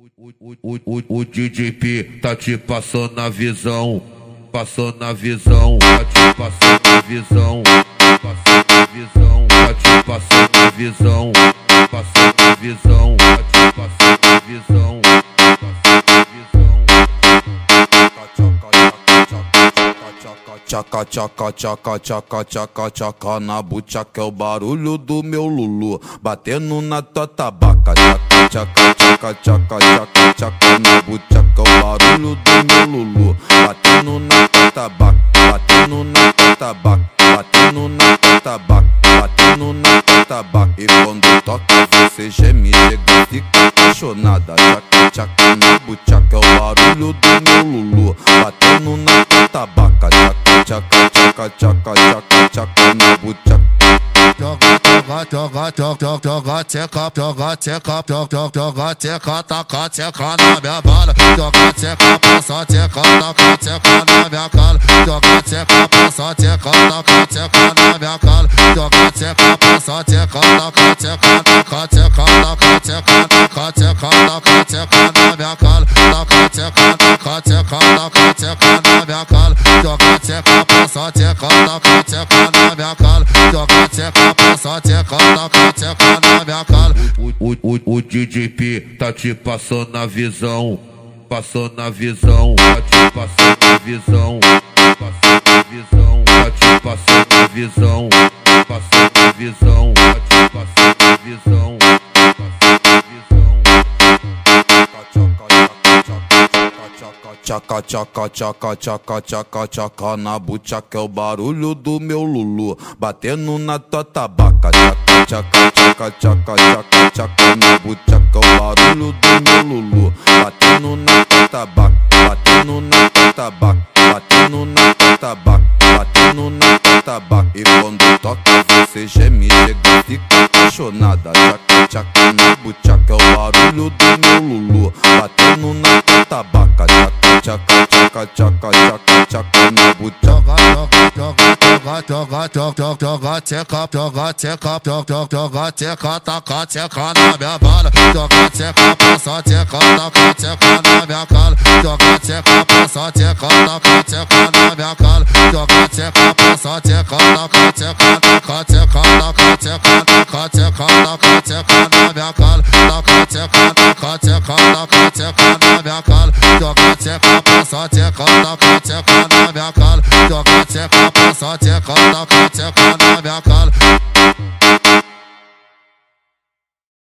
O DJP tá te passando na visão, passando na visão, tá te passando na visão, passando na visão, tá te passando na visão, passando na visão, tá te passando na visão, passando na visão. Tchaca, tchaca, tchaca, tchaca, tchaca, tchaca na buchaca é o barulho do meu Lulu batendo na tua tabaca. Tchaca, tchaca, tchaca, tchaca, tchaca, tchaca na buchaca é o barulho do meu Lulu batendo na tua tabaca, batendo na tua tabaca, batendo na tua tabaca, batendo na tua tabaca. E quando toca você geme, chega, fica apaixonada. Tchaca, tchaca na buchaca é o barulho do meu Lulu batendo na tua tabaca. Tchaca, tchaca, tchaca, tchaca, tchaca na buchaca. Joga, joga, joga, joga, tcheca, joga, tcheca, joga, tcheca, taca, tcheca na minha bala. Joga, tcheca, passa, tcheca, taca, tcheca na minha cara. Joga, tcheca, passa, tcheca, taca, tcheca na minha cara. Joga, tcheca, passa, tcheca, taca, tcheca, taca, tcheca, taca, tcheca, taca, tcheca, taca, tcheca na minha cara. Taca, tcheca, taca, tcheca, taca, tcheca na minha cara. Joga, tcheca, passa, tcheca, taca, tcheca na minha cara. Joga, tcheca, passa, tcheca, taca, tcheca na minha cara. O DJP tá te passando na visão, passando na visão, tá te passando na visão, passando na visão, tá te passando na visão, passando na visão, tá te passando na visão, passando na visão. Tchaca, tchaca, tchaca, tchaca, tchaca, tchaca na buchaca é o barulho do meu Lulu batendo na tua tabaca. Tchaca, tchaca, tchaca, tchaca, tchaca, tchaca na buchaca é o barulho do meu Lulu batendo na tua tabaca, batendo na tua tabaca, batendo na tua tabaca, batendo na tua tabaca. E quando toca você geme, chega, fica apaixonada. Tchaca, tchaca na buchaca é o barulho do meu Lulu batendo na tua tabaca. Tchaca, tchaca, tchaca, tchaca, tchaca na buchaca. Joga, joga, tcheca, joga, tcheca, joga, tcheca, taca, tcheca na minha bala. Joga, tcheca, passa, tcheca, taca, tcheca na minha cara. Joga, tcheca, passa, tcheca, taca, tcheca na minha cara. Joga, tcheca, passa, tcheca, taca, tcheca, taca, tcheca, taca, tcheca, taca, tcheca, taca, tcheca na minha cara. Taca, tcheca, taca, tcheca, taca, tcheca na minha cara. Joga, tcheca, passa, tcheca, taca, tcheca na minha cara. Joga, tcheca, passa, tcheca, taca, tcheca na minha cara.